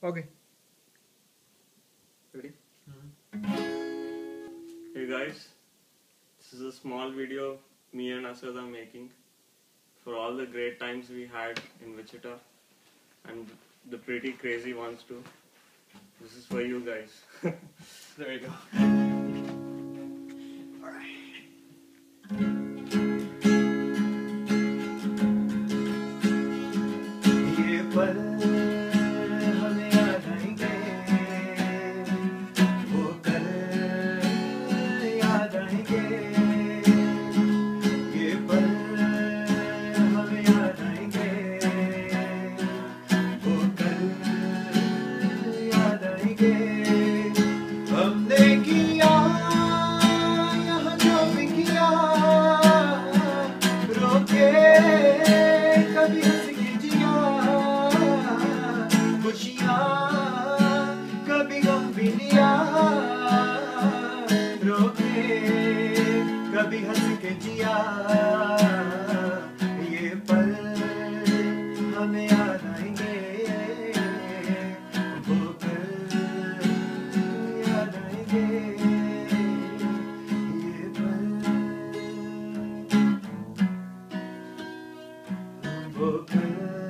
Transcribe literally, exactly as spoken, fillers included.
Okay. Ready? Hey guys, this is a small video me and Asad are making for all the great times we had in Wichita and the pretty crazy ones too. This is for you guys. There you go. ये पल हमें याद आएंगे, वो कल याद आएंगे। ये पल हमें याद आएंगे, वो कल याद आएंगे। हमने किया यहाँ जो भी किया, रोके कभी हंस के जिया, खुशियाँ कभी गम भी लिया, रोके कभी हंस के जिया। ये पल हमें याद आएंगे, वो पल याद आएंगे। ये पल वो पल